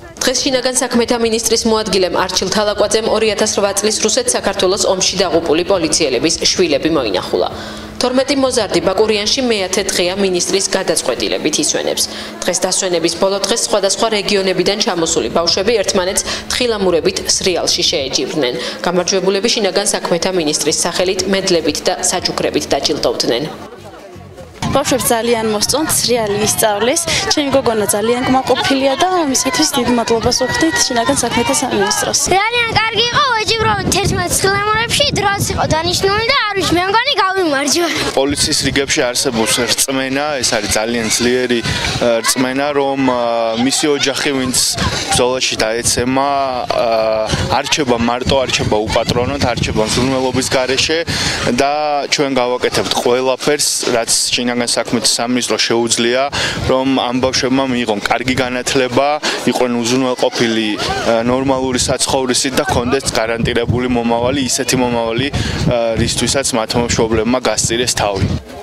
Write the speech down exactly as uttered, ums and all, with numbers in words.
დღეს შინაგან საქმეთა მინისტრის მოადგილემ არჩილ თალაკვაძემ ორი ათას რვა წლის რუსეთ-საქართველოს ომში დაღუპული პოლიციელების შვილები მოინახულა. თორმეტი მოზარდი ბაკურიანში მეათე დღეა მინისტრის გადაწყვეტილებით ისვენებს. დღეს დასვენების ბოლო დღეს სხვადასხვა რეგიონებიდან ჩამოსული ბავშვები ერთმანეთს თხილამურებით სრიალში შეეჯიბრნენ. გამარჯვებულები შინაგან საქმეთა მინისტრის სახელით მედლებით და საჩუქრებით დაჯილდოვდნენ. ბავშვებს ძალიან მოსწონთ სრიალი ისწავლეს. ჩემი გოგონა ძალიან კმაყოფილია და ამისათვის დიდ მადლობას ვუხდით შინაგან საქმეთა სამინისტროს. ძალიან კარგი იყო ვეჯიბრობთ ერთმანეთს თხილამურებში, დროც იყო დანიშნული და არ ვიცი, მე მგონი გავიმარჯვა. პოლიციის რიგებში არსებობს რწმენა, ეს არის ძალიან ძლიერი რწმენა, რომ მისი ოჯახი, ვინც ბრძოლაში დაეცემა, არჩება მარტო, არჩება უპატრონოდ, არჩება მზრუნველობის გარეშე და ჩვენ გავაკეთებთ ყველაფერს, რაც შინაგან საქმეთა სამინისტრო შეუძლია, რომ ამ ბავშვებმა მიიღონ კარგი განათლება, იყვნენ უზრუნველყოფილი ნორმალური საცხოვრისით და ჰქონდეს გარანტირებული მომავალი, ისეთი მომავალი, რისთვისაც მათმა მშობლებმა გასწირეს თავი.